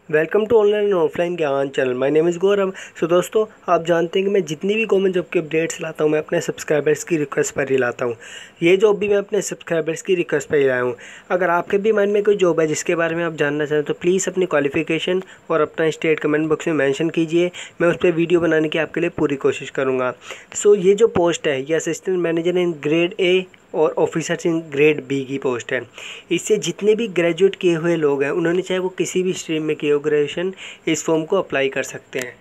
Welcome to online and offline Gyan channel. My name is Gaurav. So दोस्तों, आप जानते हैं कि मैं जितनी भी गवर्नमेंट जॉब के अपडेट्स लाता हूँ मैं अपने सब्सक्राइबर्स की रिक्वेस्ट पर ही लाता हूँ। ये जॉब भी मैं अपने सब्सक्राइबर्स की रिक्वेस्ट पर ही लाया हूँ। अगर आपके भी माइंड में कोई जॉब है जिसके बारे में आप जानना चाहें तो प्लीज़ अपनी क्वालिफिकेशन और अपना स्टेट कमेंट बॉक्स में मेंशन कीजिए। मैं उस पर वीडियो बनाने की आपके लिए पूरी कोशिश करूँगा। सो ये जो पोस्ट है ये assistant manager in grade A और ऑफिसर्स इन ग्रेड बी की पोस्ट है। इससे जितने भी ग्रेजुएट किए हुए लोग हैं उन्होंने चाहे वो किसी भी स्ट्रीम में किए हो ग्रेजुएशन, इस फॉर्म को अप्लाई कर सकते हैं।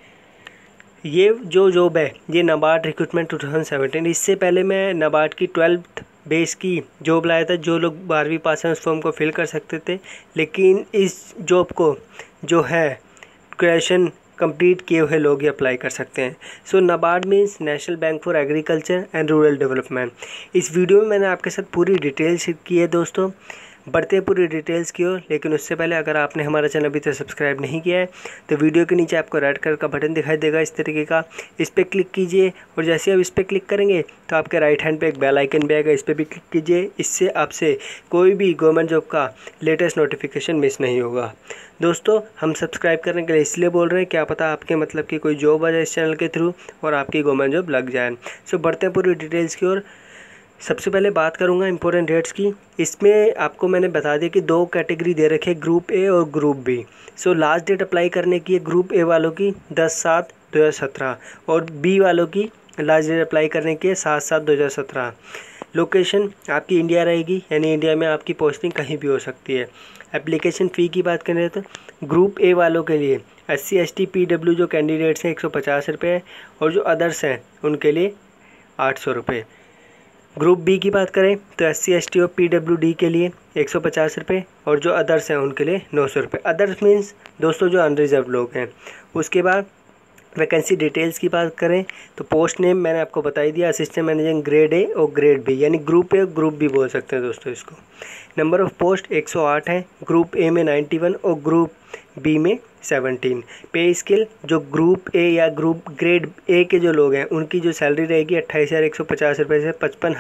ये जो जॉब है ये नाबार्ड रिक्रूटमेंट 2017। इससे पहले मैं नाबार्ड की 12th बेस की जॉब लाया था। जो लोग 12वीं पास हैं उस फॉर्म को फिल कर सकते थे, लेकिन इस जॉब को जो है ग्रेजुएशन कंप्लीट किए हुए लोग ही अप्लाई कर सकते हैं। So NABARD means national bank for agriculture and rural development. इस वीडियो में मैंने आपके साथ पूरी डिटेल्स की है दोस्तों, बढ़ते पूरी डिटेल्स की हो। लेकिन उससे पहले अगर आपने हमारा चैनल अभी तक सब्सक्राइब नहीं किया है तो वीडियो के नीचे आपको रेड कलर का बटन दिखाई देगा इस तरीके का, इस पर क्लिक कीजिए। और जैसे आप इस पर क्लिक करेंगे तो आपके राइट हैंड पे एक बेल आइकन भी आएगा, इस पर भी क्लिक कीजिए। इससे आपसे कोई भी गवर्नमेंट जॉब का लेटेस्ट नोटिफिकेशन मिस नहीं होगा। दोस्तों, हम सब्सक्राइब करने के लिए इसलिए बोल रहे हैं, क्या पता आपके मतलब की कोई जॉब आ जाए इस चैनल के थ्रू और आपकी गवर्नमेंट जॉब लग जाए। सो बढ़ते हैं पूरी डिटेल्स की ओर। सबसे पहले बात करूंगा इंपॉर्टेंट डेट्स की। इसमें आपको मैंने बता दिया कि दो कैटेगरी दे रखे, ग्रुप ए और group B. So last date apply करने की है ग्रुप ए वालों की 10/7/2017 और बी वालों की लास्ट डेट अप्लाई करने की है 7/7/2017। लोकेशन आपकी इंडिया रहेगी, यानी इंडिया में आपकी पोस्टिंग कहीं भी हो सकती है। एप्लीकेशन फ़ी की बात करें तो ग्रुप ए वालों के लिए SC ST PW जो कैंडिडेट्स हैं 150 रुपये और जो अदर्स हैं उनके लिए 800 रुपये। ग्रुप बी की बात करें तो SC ST और PWD के लिए 150 रुपये और जो अदर्स हैं उनके लिए 900 रुपये। अदर्स मीन्स दोस्तों जो अनरिजर्व लोग हैं। उसके बाद वैकेंसी डिटेल्स की बात करें तो पोस्ट नेम मैंने आपको बता ही दिया, असिस्टेंट मैनेजर ग्रेड ए और ग्रेड बी, यानी ग्रुप ए और ग्रुप बी बोल सकते हैं दोस्तों इसको। नंबर ऑफ़ पोस्ट 108 है, ग्रुप ए में 91 और ग्रुप बी में 17। पे स्केल जो ग्रुप ए या ग्रुप ग्रेड ए के जो लोग हैं उनकी जो सैलरी रहेगी 28,150 रुपये से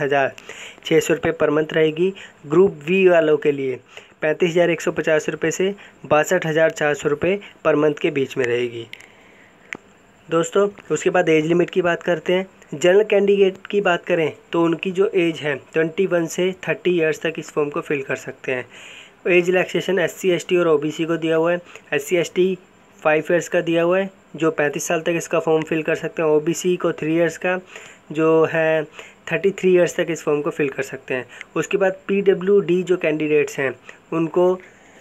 55,600 रुपये पर मंथ रहेगी। ग्रुप बी वालों के लिए 35,150 रुपये से 62,400 रुपये पर मंथ के बीच में रहेगी दोस्तों। उसके बाद एज लिमिट की बात करते हैं। जनरल कैंडिडेट की बात करें तो उनकी जो एज है 21 से 30 ईयर्स तक इस फॉर्म को फिल कर सकते हैं। एज रिलैक्सेशन SC ST और OBC को दिया हुआ है। SC ST 5 ईयर्स का दिया हुआ है जो 35 साल तक इसका फॉर्म फिल कर सकते हैं। OBC को 3 ईयर्स का जो है 33 ईयर्स तक इस फॉर्म को फिल कर सकते हैं। उसके बाद PWD जो कैंडिडेट्स हैं उनको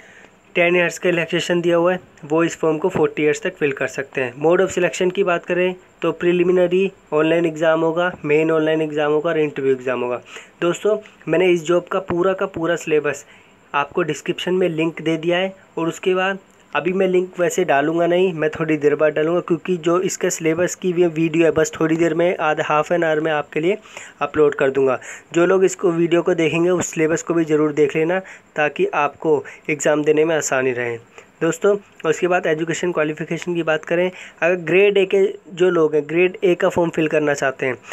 10 ईयर्स का रिलैक्सेशन दिया हुआ है, वो इस फॉर्म को 40 ईयर्स तक फिल कर सकते हैं। मोड ऑफ सिलेक्शन की बात करें तो प्रिलिमिनरी ऑनलाइन एग्ज़ाम होगा, मेन ऑनलाइन एग्ज़ाम होगा और इंटरव्यू एग्ज़ाम होगा। दोस्तों, मैंने इस जॉब का पूरा सिलेबस आपको डिस्क्रिप्शन में लिंक दे दिया है और उसके बाद अभी मैं लिंक वैसे डालूंगा नहीं, मैं थोड़ी देर बाद डालूंगा क्योंकि जो इसका सिलेबस की वीडियो है बस थोड़ी देर में हाफ एन आवर में आपके लिए अपलोड कर दूंगा। जो लोग इसको वीडियो को देखेंगे उस सिलेबस को भी ज़रूर देख लेना ताकि आपको एग्ज़ाम देने में आसानी रहे दोस्तों। उसके बाद एजुकेशन क्वालिफिकेशन की बात करें, अगर ग्रेड ए के जो लोग हैं ग्रेड ए का फॉर्म फिल करना चाहते हैं,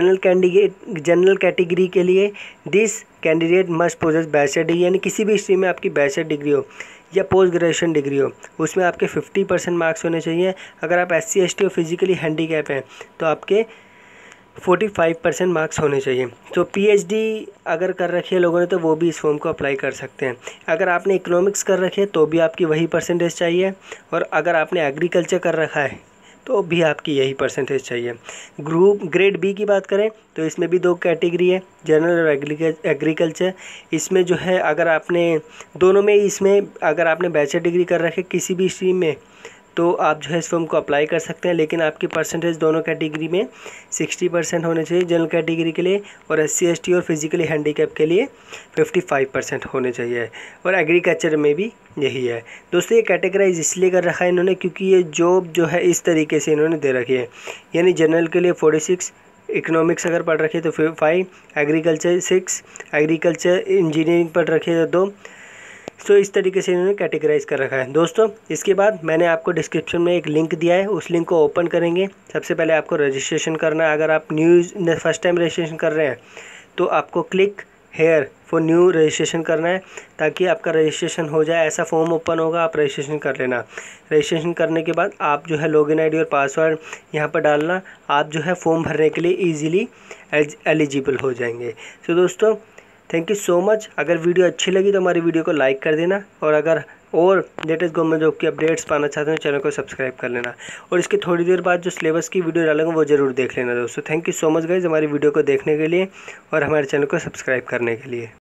जनरल कैटेगरी के लिए this candidate must possess bachelor degree, यानी किसी भी स्ट्रीम में आपकी बैचलर डिग्री हो या पोस्ट ग्रेजुएशन डिग्री हो, उसमें आपके 50% मार्क्स होने चाहिए। अगर आप SC ST और फिजिकली हैंडीकैप हैं तो आपके 45% मार्क्स होने चाहिए। तो PhD अगर कर रखी है लोगों ने तो वो भी इस फॉर्म को अप्लाई कर सकते हैं। अगर आपने इकोनॉमिक्स कर रखी है तो भी आपकी वही परसेंटेज चाहिए और अगर आपने एग्रीकल्चर कर रखा है तो भी आपकी यही परसेंटेज चाहिए। ग्रुप ग्रेड बी की बात करें तो इसमें भी दो कैटेगरी है, जनरल और एग्रीकल्चर। इसमें जो है अगर आपने दोनों में इसमें अगर आपने बैचलर डिग्री कर रखे किसी भी स्ट्रीम में तो आप जो है इस फॉर्म को अप्लाई कर सकते हैं, लेकिन आपकी परसेंटेज दोनों कैटेगरी में 60% होने चाहिए जनरल कैटेगरी के लिए और SC ST और फिजिकली हैंडीकैप के लिए 55% होने चाहिए और एग्रीकल्चर में भी यही है दोस्तों। ये कैटेगराइज इसलिए कर रखा है इन्होंने क्योंकि ये जॉब जो है इस तरीके से इन्होंने दे रखी है, यानी जनरल के लिए 46, इकोनॉमिक्स अगर पढ़ रखी है तो 5, एग्रीकल्चर 6, एग्रीकल्चर इंजीनियरिंग पढ़ रखी है तो 2। सो इस तरीके से इन्होंने कैटेगराइज कर रखा है दोस्तों। इसके बाद मैंने आपको डिस्क्रिप्शन में एक लिंक दिया है, उस लिंक को ओपन करेंगे। सबसे पहले आपको रजिस्ट्रेशन करना है। अगर आप फर्स्ट टाइम रजिस्ट्रेशन कर रहे हैं तो आपको click here for new registration करना है ताकि आपका रजिस्ट्रेशन हो जाए। ऐसा फॉर्म ओपन होगा, आप रजिस्ट्रेशन कर लेना। रजिस्ट्रेशन करने के बाद आप जो है लॉगिन आईडी और पासवर्ड यहाँ पर डालना। आप जो है फॉर्म भरने के लिए ईजिली एलिजिबल हो जाएंगे। तो दोस्तों थैंक यू सो मच। अगर वीडियो अच्छी लगी तो हमारी वीडियो को लाइक कर देना, और अगर और लेटेस्ट गवर्नमेंट जॉब की अपडेट्स पाना चाहते हैं चैनल को सब्सक्राइब कर लेना, और इसके थोड़ी देर बाद जो सिलेबस की वीडियो डालेंगे वो ज़रूर देख लेना दोस्तों। Thank you so much guys हमारी वीडियो को देखने के लिए और हमारे चैनल को सब्सक्राइब करने के लिए।